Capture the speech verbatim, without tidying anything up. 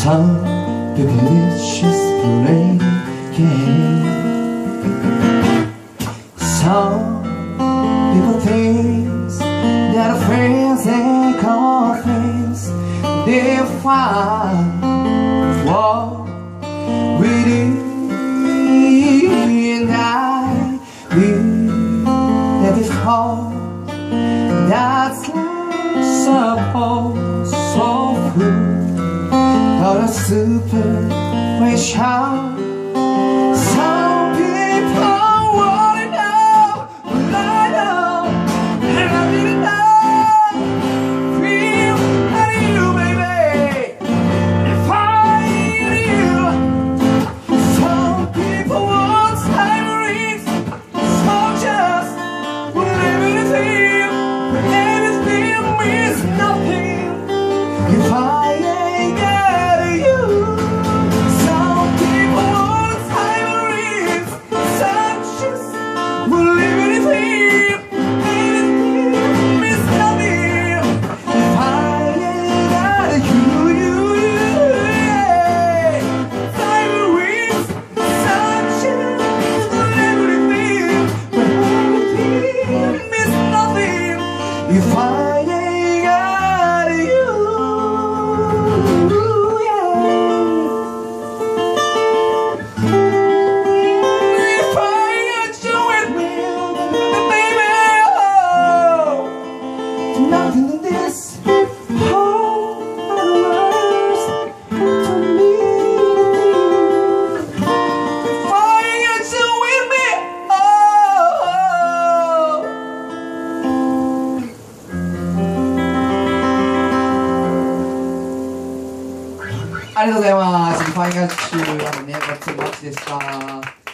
Some people it's just breaking. Some people think that friends and confidence they find what we do, and I believe that it's hard. That's like suppose so good, but a superficial. Some people wanna know what I know, and I didn't know. Feel like you, baby, if I ain't you. Some people want slavery, so just whatever it is, everything means nothing if I ain't got you. Some people want slavery, so just whatever it is, everything means nothing if I ain't got you, you, you, yeah. Slavery, so just whatever it is, but everything means nothing if I ain't got you, yeah. If I ain't got you with me, baby, oh, nothing in this whole universe to me. If I ain't got you with me, oh. ありがとうございます。ファインガッシュ、あのね、ガッツリマッチでした。